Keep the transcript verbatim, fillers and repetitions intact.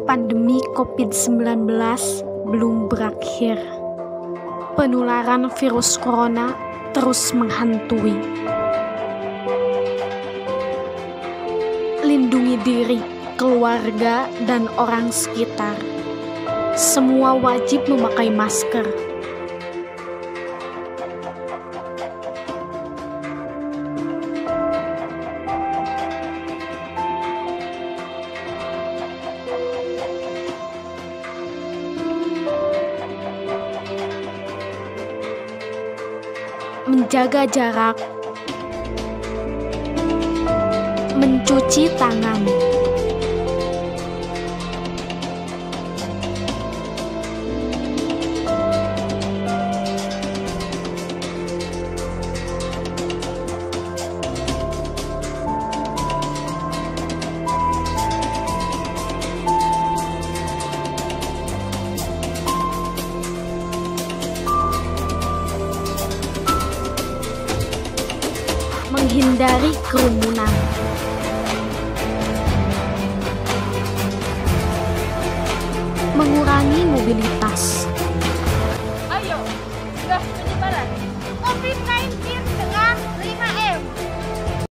Pandemi covid sembilan belas belum berakhir. Penularan virus corona terus menghantui. Lindungi diri, keluarga, dan orang sekitar. Semua wajib memakai masker. Menjaga jarak, mencuci tangan, menghindari kerumunan, mengurangi mobilitas,